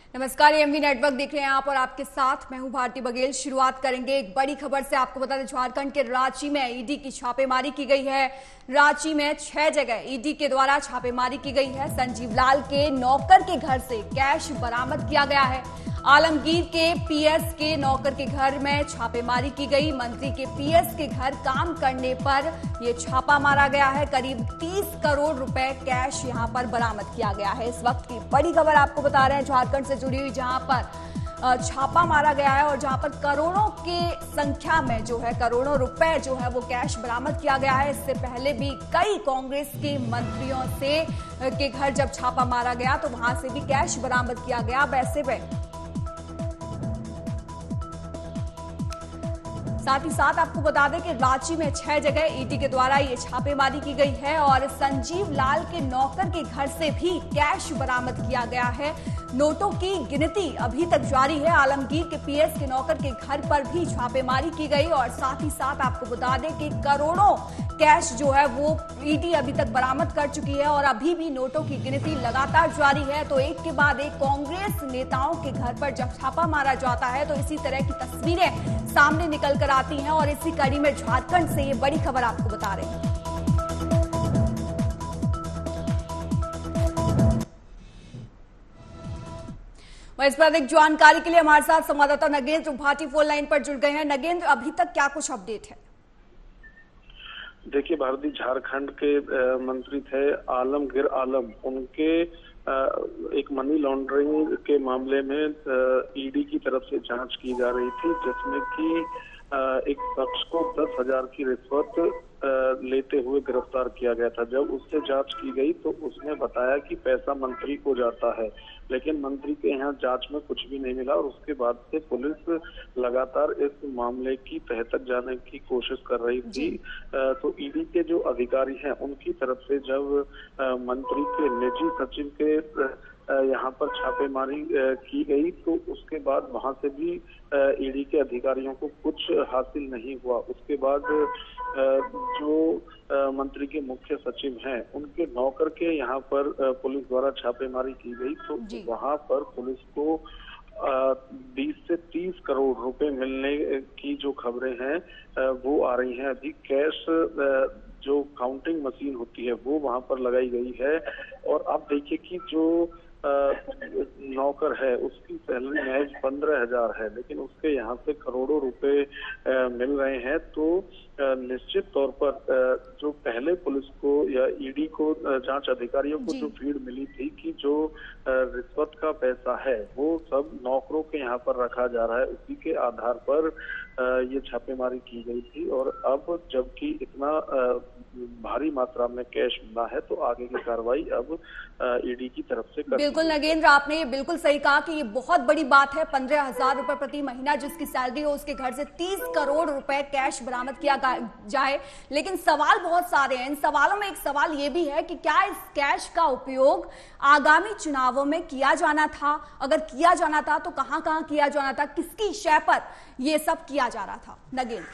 नमस्कार, AMV network देख रहे हैं आप और आपके साथ मैं हूं भारती बघेल। शुरुआत करेंगे एक बड़ी खबर से। आपको बता दें, झारखंड के रांची में ईडी की छापेमारी की गई है। रांची में 6 जगह ईडी के द्वारा छापेमारी की गई है। संजीव लाल के नौकर के घर से कैश बरामद किया गया है। आलमगीर के पीएस के नौकर के घर में छापेमारी की गई। मंत्री के पीएस के घर काम करने पर यह छापा मारा गया है। करीब 30 करोड़ रुपए कैश यहां पर बरामद किया गया है। इस वक्त की बड़ी खबर आपको बता रहे हैं झारखंड से जुड़ी हुई, जहां पर छापा मारा गया है और जहां पर करोड़ों के संख्या में जो है करोड़ों रुपए जो है वो कैश बरामद किया गया है। इससे पहले भी कई कांग्रेस के मंत्रियों से के घर जब छापा मारा गया तो वहां से भी कैश बरामद किया गया। वैसे में साथ ही साथ आपको बता दें कि रांची में 6 जगह ईडी के द्वारा ये छापेमारी की गई है और संजीव लाल के नौकर के घर से भी कैश बरामद किया गया है। नोटों की गिनती अभी तक जारी है। आलमगीर के पीएस के नौकर के घर पर भी छापेमारी की गई और साथ ही साथ आपको बता दें कि करोड़ों कैश जो है वो ईडी अभी तक बरामद कर चुकी है और अभी भी नोटों की गिनती लगातार जारी है। तो एक के बाद एक कांग्रेस नेताओं के घर पर जब छापा मारा जाता है तो इसी तरह की तस्वीरें सामने निकल कर आती हैं और इसी कड़ी में झारखंड से ये बड़ी खबर आपको बता रहे हैं। इस पर अधिक जानकारी के लिए हमारे साथ संवाददाता नगेंद्र भाटी फोन लाइन पर जुड़ गए हैं। नगेंद्र, अभी तक क्या कुछ अपडेट है? देखिए भारती, झारखंड के मंत्री थे आलमगीर आलम, उनके एक मनी लॉन्ड्रिंग के मामले में ईडी की तरफ से जांच की जा रही थी, जिसमें कि एक शख्स को 10,000 की रिश्वत लेते हुए गिरफ्तार किया गया था। जब उससे जांच की गई तो उसने बताया कि पैसा मंत्री को जाता है, लेकिन मंत्री के यहाँ जांच में कुछ भी नहीं मिला और उसके बाद से पुलिस लगातार इस मामले की तह तक जाने की कोशिश कर रही थी। तो ईडी के जो अधिकारी हैं उनकी तरफ से जब मंत्री के निजी सचिव के यहाँ पर छापेमारी की गई तो उसके बाद वहां से भी ईडी के अधिकारियों को कुछ हासिल नहीं हुआ। उसके बाद जो मंत्री के मुख्य सचिव हैं उनके नौकर के यहाँ पर पुलिस द्वारा छापेमारी की गई तो वहां पर पुलिस को 20 से 30 करोड़ रुपए मिलने की जो खबरें हैं वो आ रही हैं। अभी कैश जो काउंटिंग मशीन होती है वो वहां पर लगाई गई है और आप देखिए कि जो नौकर है उसकी सैलरी महज 15,000 है, लेकिन उसके यहाँ से करोड़ों रुपए मिल रहे हैं। तो निश्चित तौर पर जो पहले पुलिस को या ईडी को जांच अधिकारियों को जो फीड मिली थी कि जो रिश्वत का पैसा है वो सब नौकरों के यहाँ पर रखा जा रहा है, उसी के आधार पर ये छापेमारी की गई थी। और अब जबकि इतना भारी मात्रा में कैश मिला है तो आगे की कार्रवाई अब ईडी की तरफ से बिल्कुल नगेंद्र, आपने ये बिल्कुल सही कहा कि ये बहुत बड़ी बात है। 15,000 रुपए प्रति महीना जिसकी सैलरी हो उसके घर से 30 करोड़ रुपए कैश बरामद किया जाए, लेकिन सवाल बहुत सारे हैं। इन सवालों में एक सवाल ये भी है कि क्या इस कैश का उपयोग आगामी चुनावों में किया जाना था? अगर किया जाना था तो कहां कहां किया जाना था? किसकी शय पर यह सब किया जा रहा था? नगेंद्र,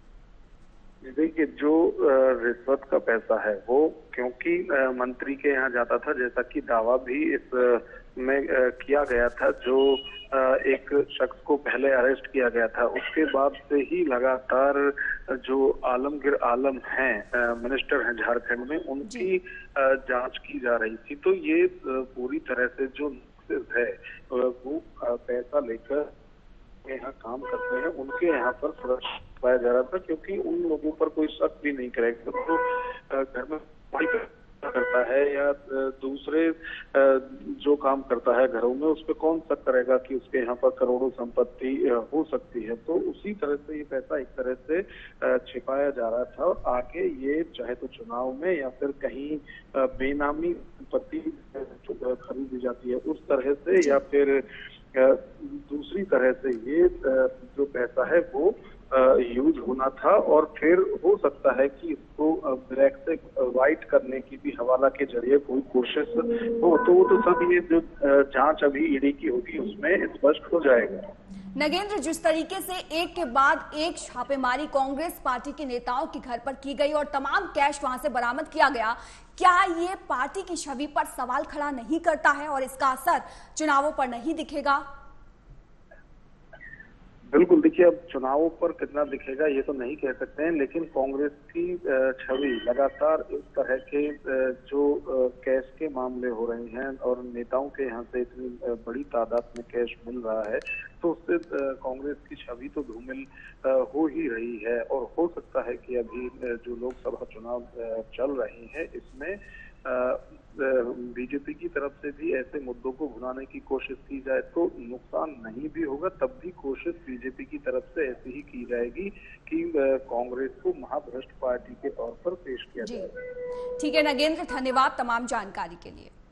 देखिए जो रिश्वत का पैसा है वो क्योंकि मंत्री के यहाँ जाता था, जैसा कि दावा भी इस में किया गया था, जो एक शख्स को पहले अरेस्ट किया गया था उसके बाद से ही लगातार जो आलमगीर आलम हैं मिनिस्टर हैं झारखंड में, उनकी जांच की जा रही थी। तो ये पूरी तरह से जो है वो पैसा लेकर यहाँ काम करते हैं उनके यहाँ पर सुरक्षा पाया जा रहा था, क्योंकि उन लोगों पर कोई शक भी नहीं करेगा। तो घर में करता है या दूसरे जो काम करता है घरों में, उस पर कौन शक करेगा कि उसके यहाँ पर करोड़ों संपत्ति हो सकती है। तो उसी तरह से ये पैसा एक तरह से छिपाया जा रहा था और आगे ये चाहे तो चुनाव में या फिर कहीं बेनामी संपत्ति खरीदी जाती है उस तरह से या फिर दूसरी तरह से ये जो पैसा है वो यूज होना था और फिर हो सकता है कि इसको ब्लैक से व्हाइट करने की भी हवाला के जरिए कोई कोशिश हो। तो वो तो सब ये जो जांच अभी ईडी की होगी उसमें स्पष्ट हो जाएगा। नगेंद्र, जिस तरीके से एक के बाद एक छापेमारी कांग्रेस पार्टी के नेताओं के घर पर की गई और तमाम कैश वहां से बरामद किया गया, क्या ये पार्टी की छवि पर सवाल खड़ा नहीं करता है और इसका असर चुनावों पर नहीं दिखेगा? बिल्कुल, देखिए अब चुनावों पर कितना दिखेगा ये तो नहीं कह सकते हैं, लेकिन कांग्रेस की छवि लगातार इस तरह के जो कैश के मामले हो रहे हैं और नेताओं के यहाँ से इतनी बड़ी तादाद में कैश मिल रहा है, तो उससे कांग्रेस की छवि तो धूमिल हो ही रही है। और हो सकता है कि अभी जो लोकसभा चुनाव चल रहे हैं इसमें बीजेपी की तरफ से भी ऐसे मुद्दों को भुनाने की कोशिश की जाए तो नुकसान नहीं भी होगा, तब भी कोशिश बीजेपी की तरफ से ऐसी ही की जाएगी कि कांग्रेस को महाभ्रष्ट पार्टी के तौर पर पेश किया जी जाए। ठीक है नगेंद्र, धन्यवाद तमाम जानकारी के लिए।